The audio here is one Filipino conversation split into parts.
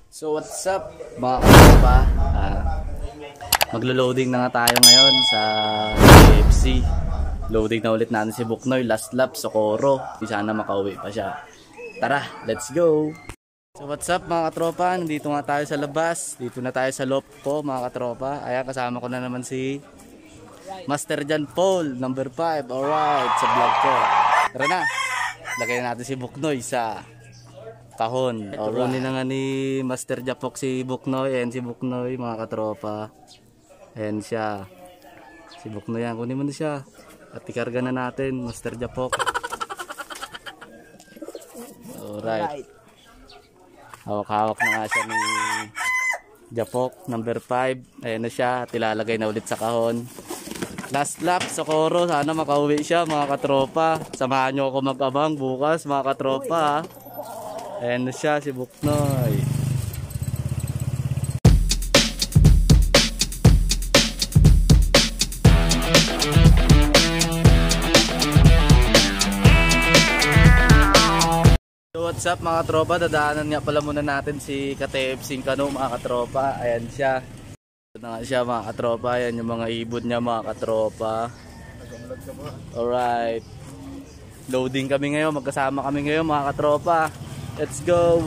So what's up mga katropa, maglo-loading na nga tayo ngayon sa KFC. Loading na ulit natin si Buknoy, last lap Socorro. Sana makauwi pa siya. Tara, let's go. So what's up mga katropa, nandito nga tayo sa labas. Dito na tayo sa loft ko mga katropa. Ayan, kasama ko na naman si Master John Paul, number 5. Alright, sa vlog ko. Tara na, lagay na natin si Buknoy sa kahon. Kunin na nga ni Master Japok si Buknoy. Ayan si Buknoy mga katropa. Ayan siya. Si Buknoy yan. Kunin mo na siya. At ikarga na natin Master Japok. Alright. Hawak-hawak na nga siya ni Japok. Number 5. Ayan na siya. At ilalagay na ulit sa kahon. Last lap Socorro. Sana makauwi siya mga katropa. Samahan nyo ako mag-abang bukas mga katropa. Ayan na siya si Buknoy. So what's up mga katropa, dadaanan nga pala muna natin si KTFC Kano mga katropa. Ayan siya. Ito na nga siya mga katropa. Ayan yung mga ibon niya mga katropa. Alright. Loading kami ngayon, magkasama kami ngayon mga katropa. Let's go.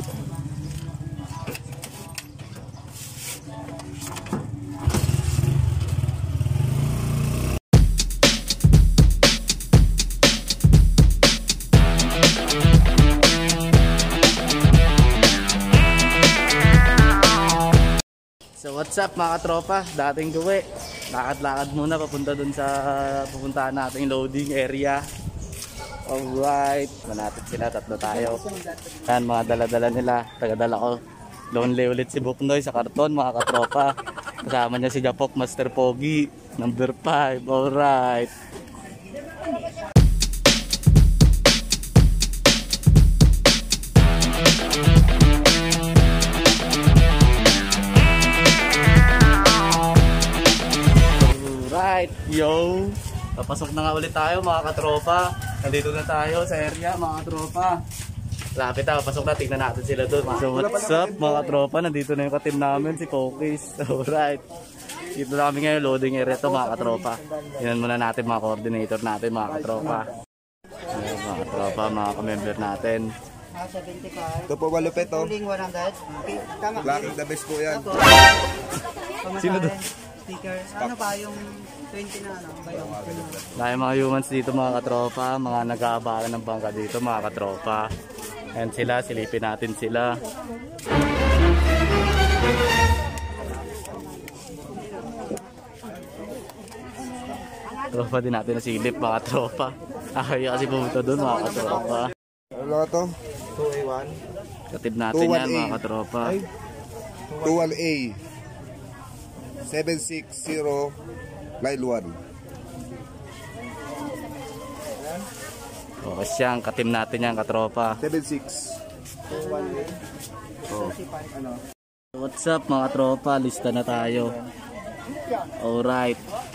So what's up mga katropa, dating gawi. Lakad-lakad muna papunta dun sa pupuntahan nating loading area. Alright, manatid sila, tatlo tayo. Yan mga dala-dala nila, tagadala ko. Lonely ulit si Buknoy sa karton mga katropa. Kasama niya si Japok, Master Pogi, number 5. Alright. Alright, yo. Papasok na nga ulit tayo mga katropa. Nandito na tayo sa area mga katropa. Lapit na, pasok na, tingnan natin sila doon. So what's up mga katropa, nandito na yung ka-team namin, si Pokis. Alright. Dito na kami ngayon, loading area to mga katropa. Tingnan muna natin mga coordinator natin mga katropa. Ayan, mga katropa, mga ka-member natin. Ito po malupit oh. Blacking the best po yan. Sino doon? Ano ba yung 20 na ano? Dahil mga humans dito mga katropa, mga nag-aabakan ng bangka dito mga katropa. Ayan sila, silipin natin sila. Tropa din natin na silip mga tropa. Kaya kasi pumunta doon mga katropa. Ano ito? 2A1. Katib natin yan mga katropa. 21A 76091. Okay siyang, katim natin yan katropa. 76. Oh. What's up mga tropa, lista na tayo. Alright.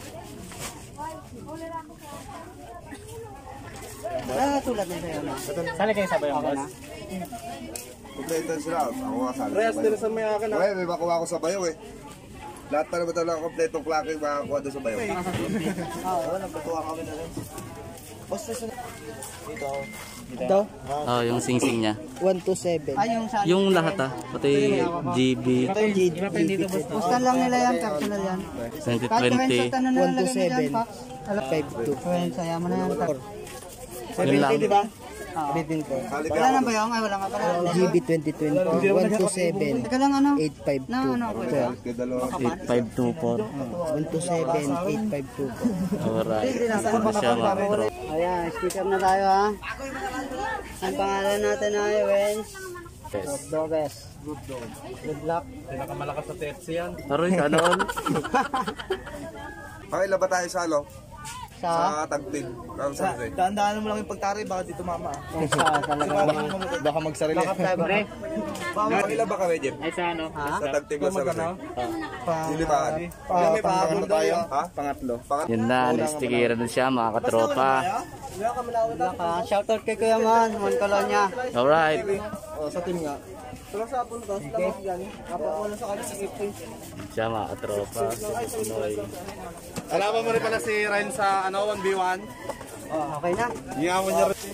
Tulad din sa'yo na. Sali kayo sabay ang boss? Kompleto sila. Ako kasali. Reyes din sa may akin. Okay, may makuha ko sa bayo eh. Lahat pa naman talaga kompletong clacking makakuha doon sa bayo. Oo, nagpatuwa kami na rin. Basta sa... Dito. Ito? Oh, yung sing-sing niya. 127. Ay, yung sa... Yung lahat pati GB. Postal lang nila yan, personal yan. 2020. Kahit na nalagay nila dyan, 127. Pax. 52. Saya mo na yan. Yun lang. di ba? Wala na ba yung? Ay, wala nga pala. GB 2020. 127. Teka lang ano? 852. Ano, pwede. 8524. 127. 8524. Alright. Ano siya mga tropa. Ayan, sticker na tayo ha. Ang pangalan natin ay Wens. Dobes. Good luck. Pinakamalakas sa Pepsi yan. Aroy, kanon. Pakailan ba tayo sa ano? Sa? Sa tagpig. Daan-daan mo lang yung pagtari, baka dito mama. Sa talaga. Baka magsarili. Pakailan ba kami, Jeff? Ay sa ano? Ha? Sa tagpig na sa Magkano? Lilimaan. May pahabol tayo. Ha? Pangatlo. Yun na, na-stickeran na siya mga katropa. Shoutout kay Kuya Man, Mon Colonia. Alright. Sa team nga. Wala sa apon to, sila mas yan. Wala sa kanya, sige po. Siya mga katropa. Pinoy. Alaman mo rin pala si Ryan sa 1v1. Oh, okay na. Iyawan niya rin.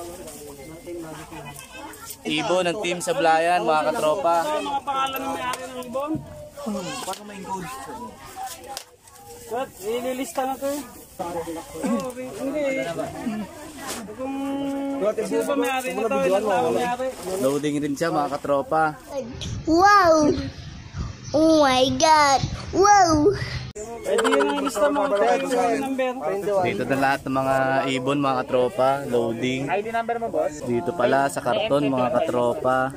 Ibon ng team sa Blayan, mga katropa. Mga pangalan ng may-ari ng ibon. Baka may gold. Sir, ililista na to eh. Hindi. Kung sino ba may-ari na to, ilang tao may-ari. Loading rin siya mga katropa. Wow! Oh my God! Wow! Pwede yun ang lista mo. Yung number. Dito na lahat ng mga ibon mga katropa. Loading. ID number mo, boss? Dito pala sa karton mga katropa.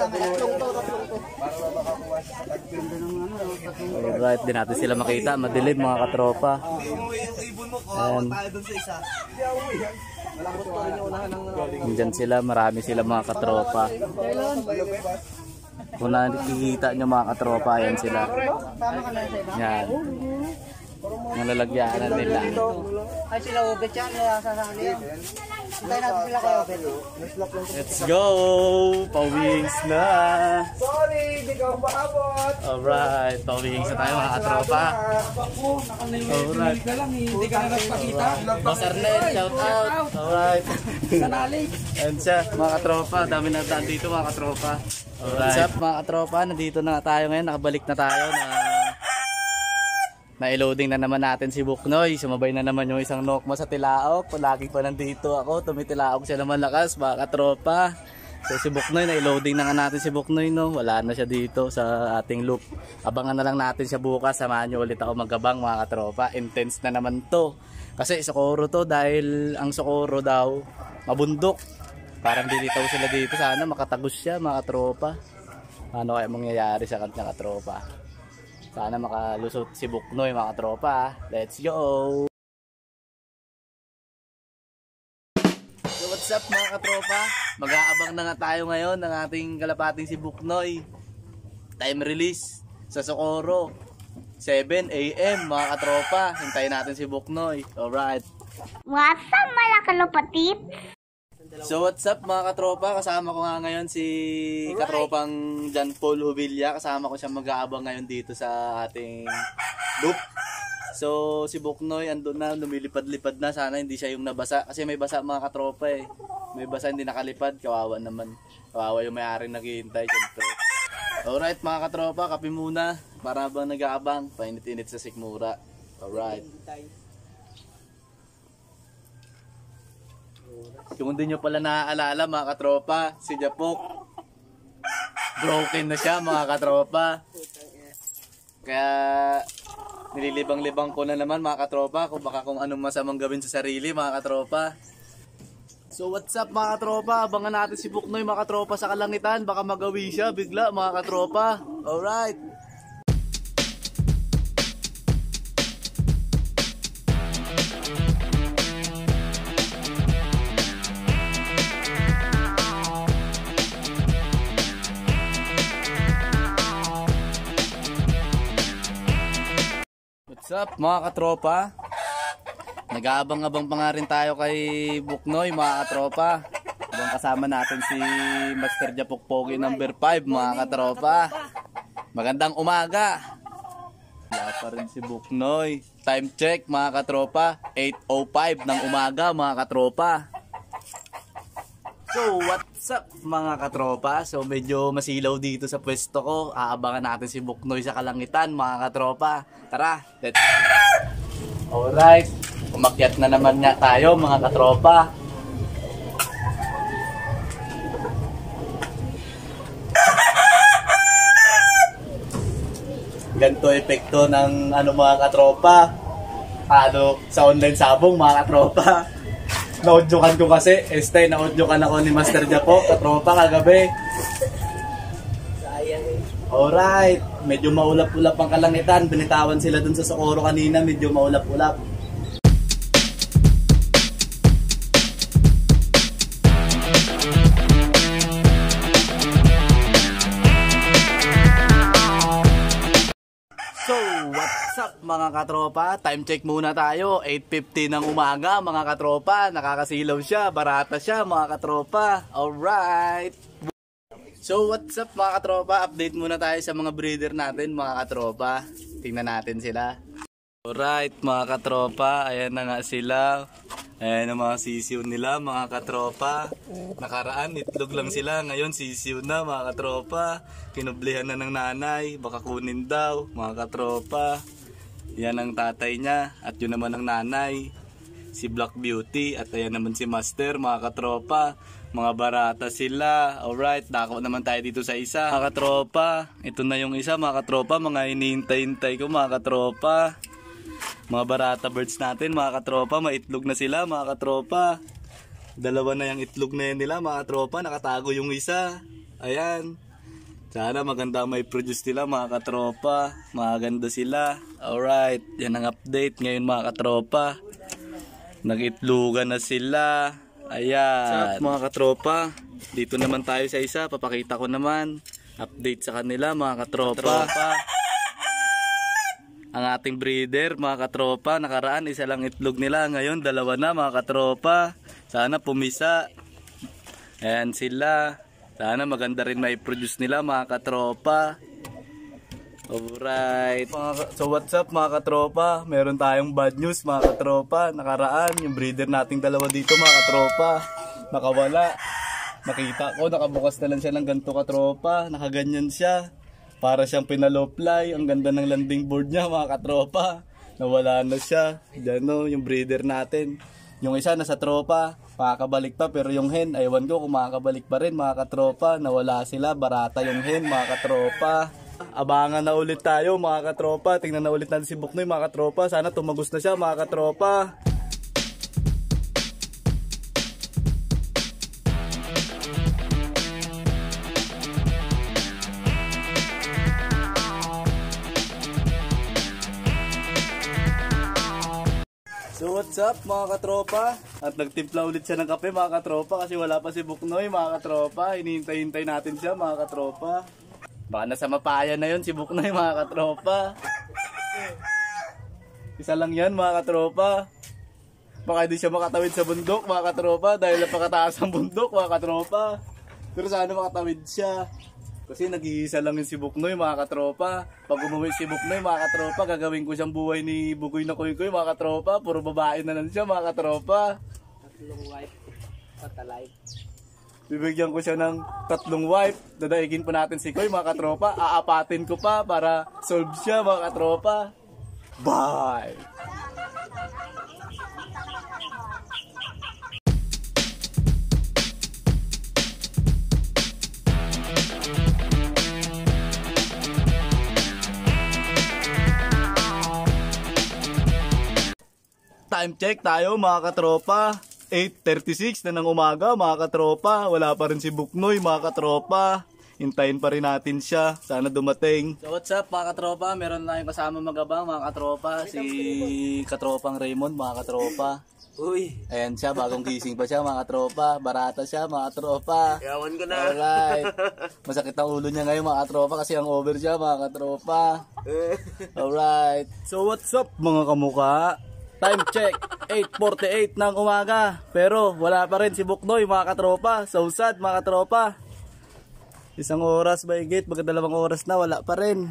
Alright, di natin sila makita. Madilim mga katropa. Ayan. Nandyan sila, marami sila mga katropa. Kung nakikita nyo mga katropa, ayan sila. Yan. Nalalagyanan nila. Ay, sila Obet yan. Sasali yan. Hintayin natin sila kay Obet. Let's go! Pawings na! Sorry, di ka maabot. Alright, pawings na tayo mga katropa. Alright. Hindi ka na nagpakita. Boss Arnel, shout out! Alright. Ayan siya, mga katropa. Dami na daan dito mga katropa. Alright. What's up mga katropa? Nandito na tayo ngayon. Nakabalik na tayo na i-loading na naman natin si Buknoy. Sumabay na naman yung isang nokma sa Tilaok. Palagi pa nandito ako. Tumitilaok siya naman lakas mga katropa. So si Buknoy, na-loading na nga natin si Buknoy, no? Wala na siya dito sa ating loop. Abangan na lang natin siya bukas. Samahan nyo ulit ako magabang mga katropa. Intense na naman to. Kasi Socorro to dahil ang Socorro daw mabundok. Parang dilitaw sila dito. Sana makatagos siya mga katropa. Ano kaya mangyayari sa kanya katropa? Sana makalusot si Buknoy mga katropa. Let's go! So what's up mga katropa? Mag-aabang na nga tayo ngayon ng ating kalapating si Buknoy. Time release sa Socorro 7 AM mga katropa. Hintayin natin si Buknoy. Alright. What's up, mga kalupatip? So what's up mga katropa? Kasama ko nga ngayon si katropang John Paul Hubilla. Kasama ko siya mag-aabang ngayon dito sa ating loop. So si Buknoy andun na, lumilipad-lipad na. Sana hindi siya yung nabasa. Kasi may basa mga katropa eh. May basa hindi nakalipad. Kawawa naman. Kawawa yung may-ari naghihintay. Siyempre. Alright mga katropa, kape muna. Para bang nag-aabang. Painit-init sa sikmura. Alright. Kung hindi nyo pala naaalala mga katropa, si Japok broken na siya mga katropa. Kaya nililibang-libang ko na naman mga katropa kung anong masamang gawin sa sarili mga katropa. So what's up mga katropa, abangan natin si Buknoy mga katropa sa kalangitan. Baka magawi siya bigla mga katropa. Alright. What's up mga katropa? Nag-aabang-abang pa nga rin tayo kay Buknoy mga katropa. Habang kasama natin si Master Japok Pogi number 5 mga katropa. Magandang umaga. Wala pa rin si Buknoy. Time check mga katropa, 8:05 ng umaga mga katropa. So what's up mga katropa? So medyo masilaw dito sa pwesto ko. Aabangan natin si Buknoy sa kalangitan mga katropa. Tara, let's... Alright, umakyat na naman nga tayo mga katropa. Ganito epekto ng mga katropa. Sa online sabong mga katropa. Na-audyokan ko kasi, na-audyokan ako ni Master Japok, katropa kagabi. Alright, medyo maulap-ulap ang kalangitan. Binitawan sila dun sa Socorro kanina, medyo maulap-ulap. So, what's up mga katropa? Time check muna tayo. 8:50 ng umaga mga katropa. Nakakasilaw siya, barata siya mga katropa. Alright. So what's up mga katropa, update muna tayo sa mga breeder natin mga katropa. Tingnan natin sila. Alright mga katropa, ayan na nga sila. Ayan ang mga sisiw nila mga katropa. Nakaraan itlog lang sila, ngayon sisiw na mga katropa. Kinublihan na ng nanay, baka kunin daw mga katropa. Yan ang tatay niya at yun naman ang nanay, si Black Beauty. At ayan naman si Master mga katropa. Mga barata sila. Alright, dako naman tayo dito sa isa mga katropa. Ito na yung isa mga katropa, mga hinihintay-hintay ko mga katropa. Mga barata birds natin mga katropa, maitlog na sila mga katropa. Dalawa na yung itlog na yan nila mga katropa, nakatago yung isa. Ayan, sana maganda may produce nila mga katropa. Maganda sila. Alright, yan ang update ngayon mga katropa. Nag-itlogan na sila. Ayan mga katropa, dito naman tayo sa isa, papakita ko naman update sa kanila mga katropa. Ang ating breeder mga katropa, nakaraan isa lang itlog nila, ngayon dalawa na mga katropa. Sana pumisa. Ayan sila, sana maganda rin may produce nila mga katropa. Alright, so what's up mga katropa, meron tayong bad news mga katropa. Nakaraan yung breeder nating dalawa dito mga katropa, nakawala. Nakita ko nakabukas na lang siya ng ganito katropa, nakaganyan siya, para siyang pinaloplay. Ang ganda ng landing board niya mga katropa. Nawala na siya. Diyan no, yung breeder natin. Yung isa nasa tropa, makakabalik pa, pero yung hen, aywan ko kung makakabalik pa rin mga katropa. Nawala sila, barata yung hen mga katropa. Abangan na ulit tayo mga katropa. Tingnan na ulit natin si Buknoy mga katropa. Sana tumagos na siya mga katropa. So what's up mga katropa? At nagtimpla ulit siya ng kape mga katropa, kasi wala pa si Buknoy mga katropa. Hinihintay-hintay natin siya mga katropa. Baka nasa mapaya na yun si Buknoy mga katropa. Isa lang yan mga katropa. Baka hindi siya makatawid sa bundok mga katropa, dahil napakataas ang bundok mga katropa. Pero sana makatawid siya, kasi nag-iisa lang yun si Buknoy mga katropa. Pag umuwi si Buknoy mga katropa, gagawin ko siyang buhay ni Bugoy na Kuy-Kuy mga katropa. Puro babae na lang siya mga katropa. Tatlong wife, patalay. Bibigyan ko siya ng 3 wife. Dadaigin pa natin si Koy mga katropa. Aapatin ko pa para solve siya mga katropa. Bye! Time check tayo mga katropa. 8:36 na ng umaga mga katropa. Wala pa rin si Buknoy mga katropa. Hintayin pa rin natin siya, sana dumating. So what's up mga katropa, meron na yung kasama magabang mga katropa, si katropang Raymond mga katropa. Uy, Ayan siya, bagong gising pa siya mga katropa. Barata siya mga katropa. yawan ko na. Alright, masakit ang ulo niya ngayon mga katropa, kasi ang over siya mga katropa. Alright, so what's up mga kamuka. Time check, 8:48 ng umaga. Pero wala pa rin si Buknoy mga katropa. So sad mga katropa. 1 oras by gate, magka 2 oras na, wala pa rin.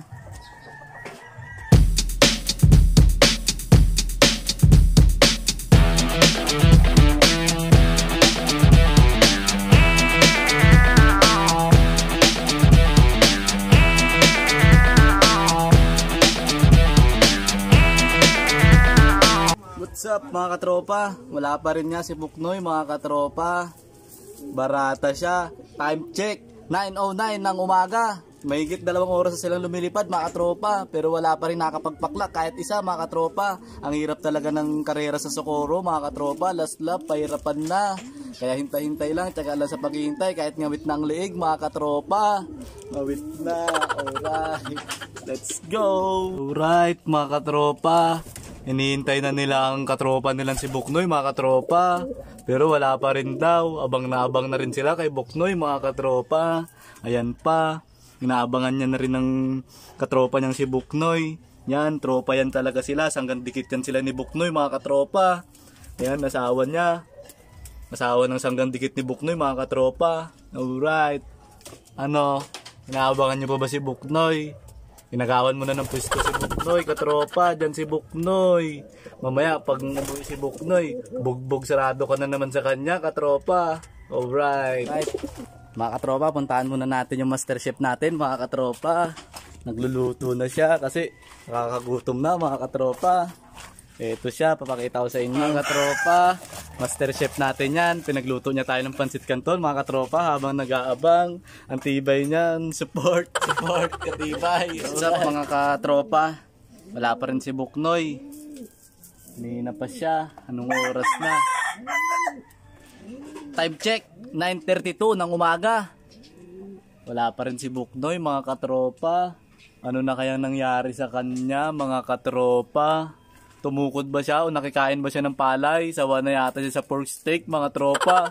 What's up mga katropa? Wala pa rin nga si Buknoy mga katropa. Barata siya. Time check, 9:09 ng umaga. Mahigit 2 oras na silang lumilipad mga katropa, pero wala pa rin nakapagpaklak kahit isa mga katropa. Ang hirap talaga ng karera sa Socorro mga katropa. Last lap, pahirapan na. Kaya hintay-hintay lang, tsaga lang sa paghihintay, kahit ngawit na ang liig mga katropa. Ngawit na. Alright, let's go. Alright mga katropa, hinihintay na nila ang katropa nilang si Buknoy mga katropa, pero wala pa rin daw. Abang na rin sila kay Buknoy mga katropa. Ayan pa, inaabangan niya na rin ng katropa niyang si Buknoy. Yan, tropa yan talaga sila, sanggang dikit yan sila ni Buknoy mga katropa. Ayan, asawa niya, asawa ng sanggang dikit ni Buknoy mga katropa. Alright, Ano, inaabangan nyo pa ba si Buknoy? Inagawan mo na ng pwesto si Buknoy, katropa. Dyan si Buknoy. Mamaya, pag nabuhi si Buknoy, bugbog sarado ka na naman sa kanya, katropa. Alright. Mga katropa, puntahan muna natin yung master chef natin, mga katropa. Nagluluto na siya kasi nakakagutom na, mga katropa. Ito siya, papakita ko sa inyo, mga katropa. Master chef natin yan. Pinagluto niya tayo ng pansit canton, mga katropa, habang nag-aabang. Ang tibay niyan. Support, katibay. What's up, mga katropa? Wala pa rin si Buknoy. Hindi na pa siya. Anong oras na? Time check, 9:32 ng umaga. Wala pa rin si Buknoy, mga katropa. Ano na kayang nangyari sa kanya, mga katropa? Tumukod ba siya o nakikain ba siya ng palay? Sawa na yata siya sa pork steak, mga tropa.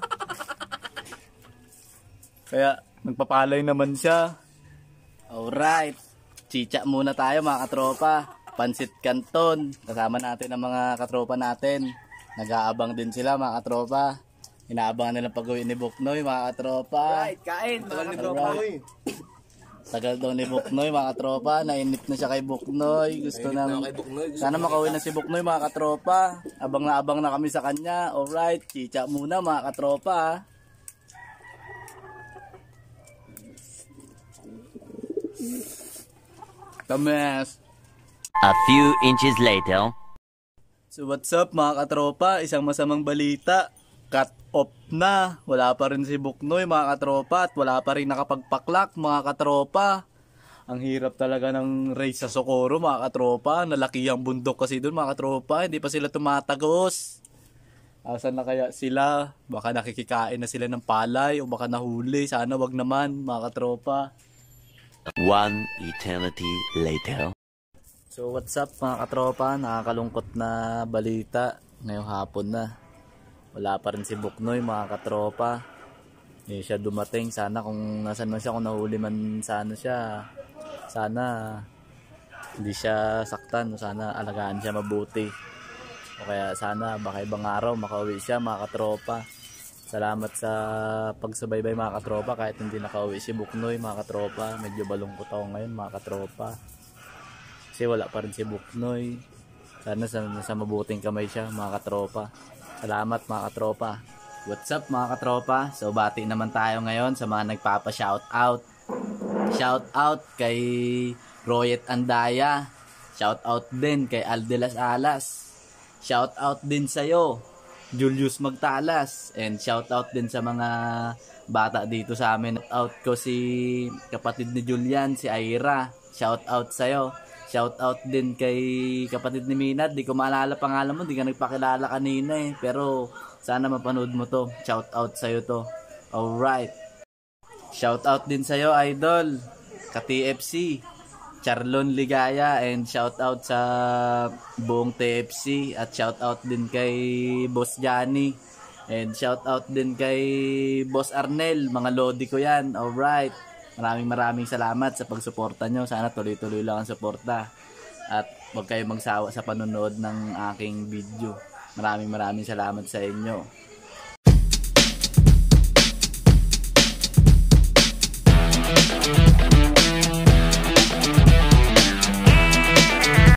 Kaya nagpapalay naman siya. Alright. Chicha muna tayo, mga katropa. Pansit canton. Kasama natin ang mga katropa natin. Nag-aabang din sila, mga katropa. Inaabangan nilang pag-uwi ni Buknoy, mga katropa. Right, kain. Mga Buknoy. Tagal daw ni Buknoy, mga katropa. Nainip na siya kay Buknoy. Gusto nang sana makauwi na si Buknoy, mga katropa. Abang na kami sa kanya. Alright, chicha muna, mga katropa. Tames. A few inches later. So what's up, mga katropa? Isang masamang balita. Cut off na. Wala pa rin si Buknoy, mga katropa, at wala pa rin nakapagpaklak, mga katropa. Ang hirap talaga ng race sa Socorro, mga katropa. Nalaki ang bundok kasi doon, mga katropa. Hindi pa sila tumatagos. Asan na kaya sila? Baka nakikikain na sila ng palay o baka nahuli. Sana wag naman, mga katropa. One eternity later. So what's up, mga katropa? Nakakalungkot na balita ngayong hapon na. Wala pa rin si Buknoy, mga katropa. Hindi siya dumating. Sana kung nasan man siya, kung nahuli man sana siya. Sana hindi siya saktan. Sana alagaan siya mabuti. O kaya sana baka ibang araw makauwi siya, mga katropa. Salamat sa pagsubaybay, mga katropa. Kahit hindi nakauwi si Buknoy, mga katropa. Medyo balungkot ako ngayon, mga katropa. Kasi wala pa rin si Buknoy. Sana sa mabuting kamay siya, mga katropa. Salamat, mga katropa. What's up, mga katropa? So bati naman tayo ngayon sa mga nagpapa-shoutout. Shoutout kay Royet Andaya. Shoutout din kay Aldelas Alas. Shoutout din sa'yo, Julius Magtalas. And shoutout din sa mga bata dito sa amin. Shoutout ko si kapatid ni Julian, si Aira. Shoutout sa'yo. Shoutout din kay kapatid ni Minad. Di ko maalala pangalan mo, di ka nagpakilala kanina eh. Pero sana mapanood mo to. Shoutout sa'yo to. Alright. Shoutout din sa'yo, idol. Ka-TFC. Charlon Ligaya. And shoutout sa buong TFC. At shoutout din kay Boss Johnny. And shoutout din kay Boss Arnel. Mga lodi ko yan. Alright. Maraming salamat sa pagsuporta nyo. Sana tuloy-tuloy lang ang suporta. At huwag kayong magsawa sa panonood ng aking video. Maraming salamat sa inyo.